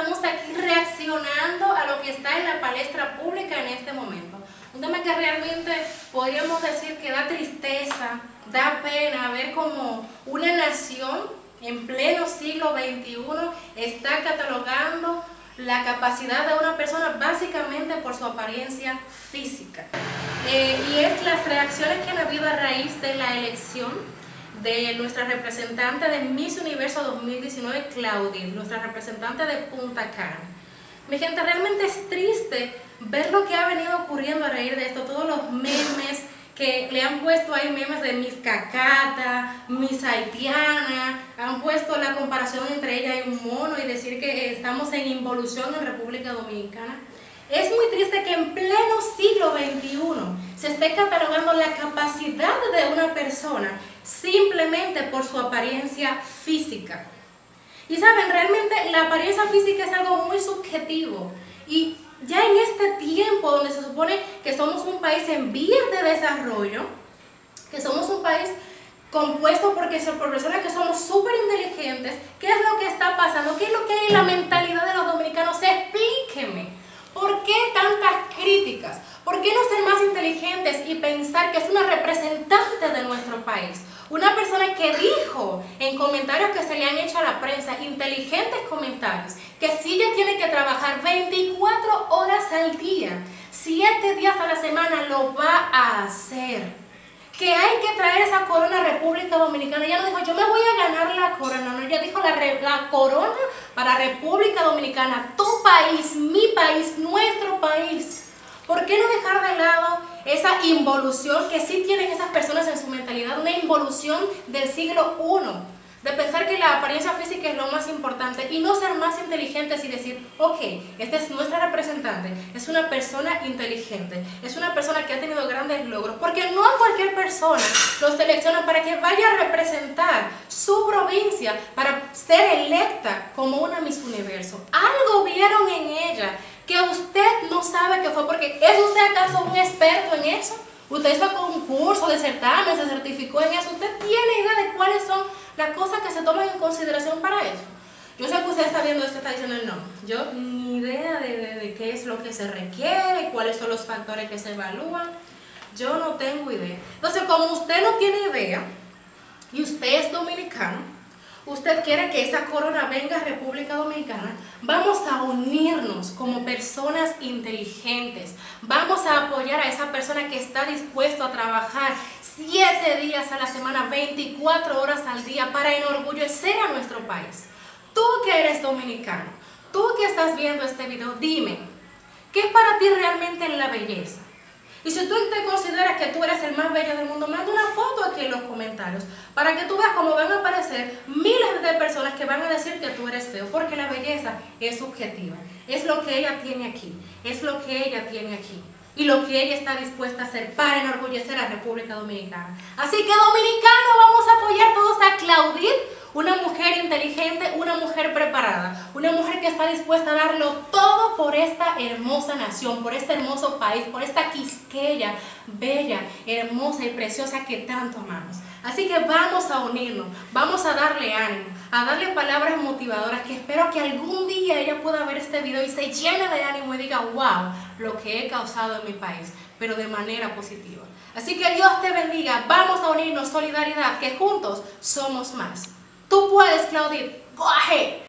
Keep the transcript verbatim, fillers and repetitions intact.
estamos aquí reaccionando a lo que está en la palestra pública en este momento. Un tema que realmente podríamos decir que da tristeza, da pena ver cómo una nación en pleno siglo veintiuno está catalogando la capacidad de una persona básicamente por su apariencia física. Eh, y es las reacciones que han habido a raíz de la elección de nuestra representante de Miss Universo dos mil diecinueve, Claudia, nuestra representante de Punta Cana. Mi gente, realmente es triste ver lo que ha venido ocurriendo a raíz de esto, todos los memes que le han puesto ahí, memes de Miss Cacata, Miss Haitiana, han puesto la comparación entre ella y un mono y decir que estamos en involución en República Dominicana. Es muy triste que en pleno siglo veintiuno se esté catalogando la capacidad de una persona simplemente por su apariencia física. Y saben, realmente la apariencia física es algo muy subjetivo y ya en este tiempo donde se supone que somos un país en vías de desarrollo, que somos un país compuesto porque por personas que somos súper inteligentes, ¿qué es lo que está pasando? ¿Qué es lo que hay en la mentalidad de los dominicanos? Explíqueme. ¿Por qué tantas críticas? ¿Por qué no ser más inteligentes y pensar que es una representante de nuestro país? Una persona que dijo en comentarios que se le han hecho a la prensa, inteligentes comentarios, que si ella tiene que trabajar veinticuatro horas al día, siete días a la semana, lo va a hacer. Que hay que traer esa corona a República Dominicana. Ella no dijo, yo me voy a ganar la corona, no, ella dijo la, la corona para República Dominicana, tu país, mi país, nuestro país. ¿Por qué no dejar de lado esa involución que sí tienen esas personas en su mentalidad, una involución del siglo primero? De pensar que la apariencia física es lo más importante y no ser más inteligentes y decir, ok, esta es nuestra representante, es una persona inteligente, es una persona que ha tenido grandes logros, porque no a cualquier persona lo seleccionan para que vaya a representar su provincia, para ser electa como una Miss Universo. Algo vieron en ella que usted no sabe qué fue, porque ¿es usted acaso un experto en eso? Usted hizo concurso de certamen, se certificó en eso, usted tiene idea de cuáles son las cosas que se toman en consideración para eso. Yo sé que usted está viendo esto y está diciendo no, yo ni idea de, de, de qué es lo que se requiere, cuáles son los factores que se evalúan, yo no tengo idea. Entonces, como usted no tiene idea y usted es dominicano, usted quiere que esa corona venga a República Dominicana, vamos a unirnos como personas inteligentes, vamos a apoyar a esa persona que está dispuesto a trabajar siete días a la semana, veinticuatro horas al día para enorgullecer a nuestro país. Tú que eres dominicano, tú que estás viendo este video, dime, ¿qué es para ti realmente la belleza? Y si tú te consideras que tú eres el más bello del mundo, manda una foto aquí en los comentarios para que tú veas cómo van a aparecer miles de personas que van a decir que tú eres feo, porque la belleza es subjetiva, es lo que ella tiene aquí, es lo que ella tiene aquí y lo que ella está dispuesta a hacer para enorgullecer a República Dominicana. Así que dominicanos, vamos a apoyar todos a Claudine, una mujer inteligente, una mujer preparada, una mujer que está dispuesta a darlo todo por esta hermosa nación, por este hermoso país, por esta Quisqueya bella, hermosa y preciosa que tanto amamos. Así que vamos a unirnos, vamos a darle ánimo, a darle palabras motivadoras que espero que algún día ella pueda ver este video y se llene de ánimo y diga, wow, lo que he causado en mi país, pero de manera positiva. Así que Dios te bendiga, vamos a unirnos, solidaridad, que juntos somos más. Tú puedes, Claudine, go ahead.